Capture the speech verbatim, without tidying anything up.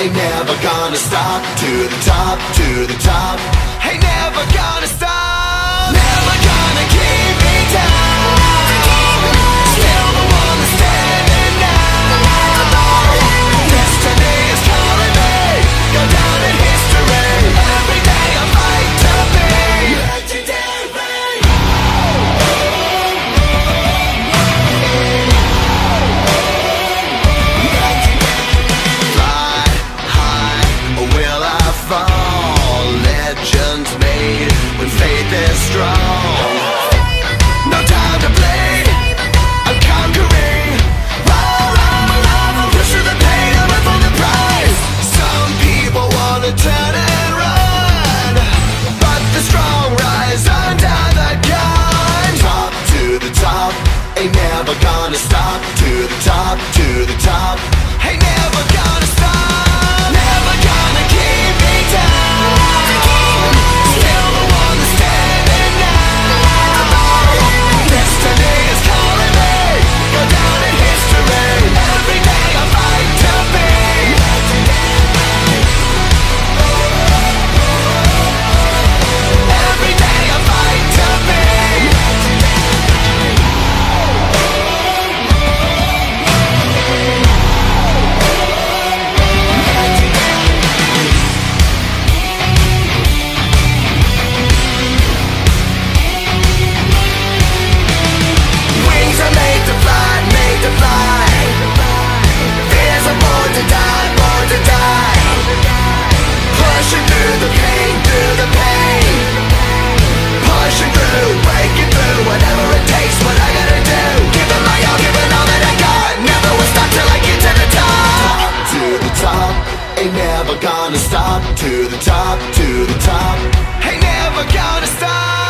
ain't never gonna stop. To the top, to the top, ain't never gonna stop. Never gonna keep me down. Still the one that's standing now. Destiny is calling me, go down in history. Every day I fight to be legendary. Fly high, or will I fall? Legends made when faith is strong. No time to bleed, I'm conquering. Roll on my life, I'll push through the pain, I'm in for the prize. Some people wanna turn and run, but the strong rise under the gun. Top to the top, ain't never gonna stop. To the top, to the top, ain't never gonna stop. Never gonna keep me down. Still the one that's standing now. Destiny is calling me, go down in history. Every day I fight to be legendary. Every day I fight to be wings are made to fly, made to fly. Fears are born to die, born to die. Pushing through the pain, through the pain. Pushing through, breaking through, whatever it takes, what I gotta do. Giving my all, giving all that I got. Never will stop till I get to the top. To the top, ain't never gonna stop. To the top, to the top, ain't never gonna stop.